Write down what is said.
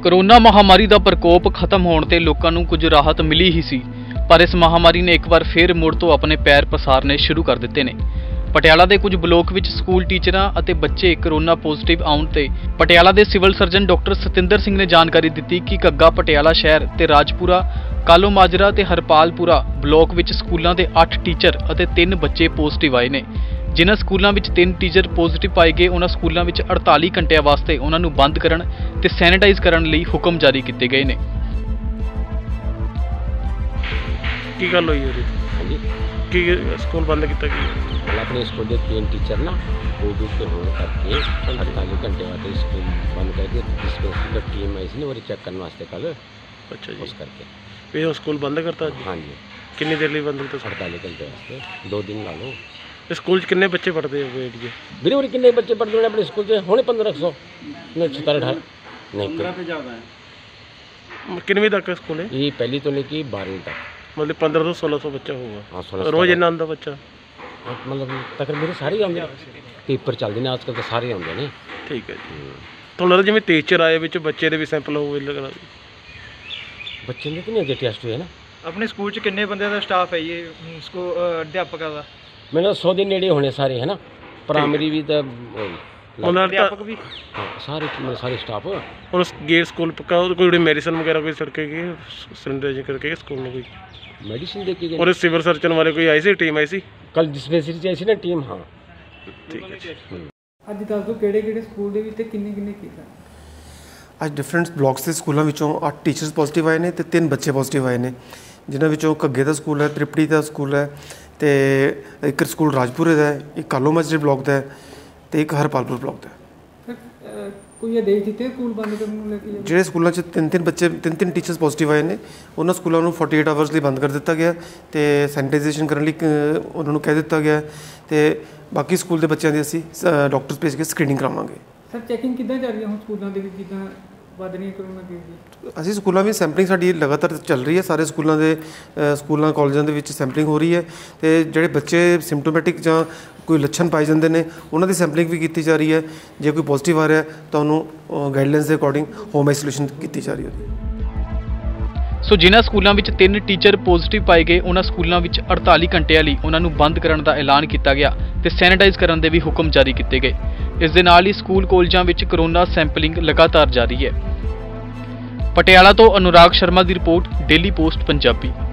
Corona महामारी का प्रकोप खत्म होने ते लोकां नूं कुछ राहत मिली ही सी, पर इस महामारी ने एक बार फिर मुड़ तो अपने पैर पसारने शुरू कर दिते ने। पटियाला के कुछ ब्लॉक विच स्कूल टीचरां अते बच्चे कोरोना पॉजिटिव आउण ते पटियाला के civil surgeon doctor Satinder Singh ने जानकारी दी कि घग्गा पटियाला शहर ते राजपुरा, कालो माजरा ते हरपालपुरा ब्लॉक विच स्कूलों के 8 टीचर अते 3 बच्चे पॉजिटिव आए ने। जिन्हां स्कूलों में 3 टीचर पॉजिटिव पाए गए, उन्हां स्कूलों में 48 घंटिया वास्ते उन्हां नूं बंद करन ते सैनिटाइज करन लई हुक्म जारी किए गए ने। की गल हुई है जी कि स्कूल बंद किया गया? अपने स्कूल के 3 टीचर ना कोविड के होने करके 48 घंटे वास्ते स्कूल बंद करके डिस्पेंसरी की टीम आई सी ना वो चेक करने वास्ते कल। अच्छा जी, उस करके फिर स्कूल बंद करता? हाँ जी। कितनी देर लिए बंद करता? 48 घंटे वास्ते 2 दिन ला लो। स्कूल कितने बच्चे पढ़ते हैं एरिए? मेरे और कितने बच्चे पढ़ते हैं अपने स्कूल से? होने 1500 नहीं 17 नहीं कितनी तक स्कूल है? ये पहली तो लेके 12वीं तक, मतलब 1500 1600 बच्चा होगा। हाँ 16 रोज इन्ना आंदा बच्चा? मतलब तकरीबन मेरे सारे आते पेपर चलते हैं आजकल तो सारे आते हैं। ठीक है जी। तो लगता जिवें टीचर आए विच बच्चे दे भी सैंपल होवे लगदा? बच्चे ने तो नहीं अजे टेस्ट हुए ना। अपने स्कूल च कितने बंदे का स्टाफ है ये इसको अध्यापक का? मैंने 100 के नेड़े होने सारे है ना, प्राइमरी भी तो अध्यापक भी। हाँ सारे मेरे सारे स्टाफ। और उस गेट स्कूल का कोई मेडिसिन वगैरह कोई सड़के की सैनिटाइज करके स्कूल में कोई मेडिसिन दे के गए। और सिविल सर्जन वाले कोई आई सी टीम आई सी कल डिस्पेंसरी से आई सी ना टीम। हाँ ठीक है। ਅੱਜ ਦੱਸ ਦਿਓ ਕਿਹੜੇ ਸਕੂਲ ਦੇ ਵਿੱਚ ਤੇ ਕਿੰਨੇ ਕੇਸ ਆ? ਅੱਜ ਡਿਫਰੈਂਟ ਬਲਾਕਸ ਦੇ ਸਕੂਲਾਂ ਵਿੱਚੋਂ 8 ਟੀਚਰਸ ਪੋਜ਼ਿਟਿਵ ਆਏ ਨੇ ਤੇ 3 ਬੱਚੇ ਪੋਜ਼ਿਟਿਵ ਆਏ ਨੇ, ਜਿਨ੍ਹਾਂ ਵਿੱਚੋਂ ਘੱਗੇ ਦਾ ਸਕੂਲ ਹੈ, ਤ੍ਰਿਪੜੀ ਦਾ ਸਕੂਲ ਹੈ ਤੇ ਇੱਕ ਸਕੂਲ ਰਾਜਪੁਰੇ ਦਾ ਹੈ, ਇੱਕ ਕਾਲੋ ਮਾਜਰੇ ਬਲਾਕ ਦਾ ਹੈ ਤੇ ਇੱਕ ਹਰਪਾਲਪੁਰ ਬਲਾਕ ਦਾ ਹੈ। ਕੋਈ ਆਦੇਸ਼ ਦਿੱਤੇ ਸਕੂਲ ਬੰਦ ਕਰਨ ਨੂੰ ਲੈ ਕੇ? ਜਿਹੜੇ ਸਕੂਲਾਂ 'ਚ 3 ਬੱਚੇ 3 ਟੀਚਰਸ ਪੋਜ਼ਿਟਿਵ ਆਏ ਨੇ, ਉਹਨਾਂ ਸਕੂਲਾਂ ਨੂੰ 48 ਆਵਰਸ ਲਈ ਬੰਦ ਕਰ ਦਿੱਤਾ ਗਿਆ ਤੇ ਸੈਨੀਟਾਈਜੇਸ਼ਨ ਕਰਨ ਲਈ ਉਹਨਾਂ ਨੂੰ ਕਹਿ ਦਿੱਤਾ ਗਿਆ ਤੇ ਬਾਕੀ ਸਕੂਲ ਦੇ ਬੱਚਿਆਂ ਦੀ ਅਸੀਂ ਡਾਕਟਰਸ ਭੇਜ ਕੇ ਸਕਰੀਨਿੰਗ ਕਰਾਵਾਂਗੇ। ਸਰ ਚੈਕਿੰਗ ਕਿੱਦਾਂ ਚੱਲ ਰਹੀ ਹੈ ਹੁਣ ਸਕੂਲਾਂ ਦੇ ਵਿੱਚ ਜਿੱਦਾਂ ਵੱਧ ਰਹੀਆਂ ਕਰੋਨਾ ਕੇਸ ਦੀ? ਅਸੀਂ ਸਕੂਲਾਂ ਵਿੱਚ ਸੈਂਪਲਿੰਗ ਸਾਡੀ ਲਗਾਤਾਰ ਚੱਲ ਰਹੀ ਹੈ, ਸਾਰੇ ਸਕੂਲਾਂ ਕਾਲਜਾਂ ਦੇ ਵਿੱਚ ਸੈਂਪਲਿੰਗ ਹੋ ਰਹੀ ਹੈ ਤੇ ਜਿਹੜੇ ਬੱਚੇ ਸਿੰਪਟੋਮੈਟਿਕ ਜਾਂ ਕੋਈ ਲੱਛਣ ਪਾਏ ਜਾਂਦੇ ਨੇ ਉਹਨਾਂ ਦੀ ਸੈਂਪਲਿੰਗ ਵੀ ਕੀਤੀ ਜਾ ਰਹੀ ਹੈ। ਜੇ ਕੋਈ ਪੋਜ਼ਿਟਿਵ ਆ ਰਿਹਾ ਤਾਂ ਉਹਨੂੰ ਗਾਈਡਲਾਈਨਸ ਦੇ ਅਕੋਰਡਿੰਗ ਹੋਮ ਆਈਸੋਲੇਸ਼ਨ ਕੀਤੀ ਜਾ ਰਹੀ ਹੈ। ਸੋ ਜਿਨ੍ਹਾਂ ਸਕੂਲਾਂ ਵਿੱਚ 3 ਟੀਚਰ ਪੋਜ਼ਿਟਿਵ ਪਾਏ ਗਏ, ਉਹਨਾਂ ਸਕੂਲਾਂ ਵਿੱਚ 48 ਘੰਟਿਆਂ ਲਈ ਉਹਨਾਂ ਨੂੰ ਬੰਦ ਕਰਨ ਦਾ ਐਲਾਨ ਕੀਤਾ ਗਿਆ ਤੇ ਸੈਨੀਟਾਈਜ਼ ਕਰਨ ਦੇ ਵੀ ਹੁਕਮ ਜਾਰੀ ਕੀਤੇ ਗਏ। ਇਸ ਦੇ ਨਾਲ ਹੀ ਸਕੂਲ ਕਾਲਜਾਂ ਵਿੱਚ ਕੋਰੋਨਾ ਸੈਂਪਲਿੰਗ ਲਗਾਤਾਰ ਜਾਰੀ ਹੈ। ਪਟਿਆਲਾ ਤੋਂ ਅਨੁਰਾਗ ਸ਼ਰਮਾ ਦੀ ਰਿਪੋਰਟ, ਡੇਲੀ ਪੋਸਟ ਪੰਜਾਬੀ।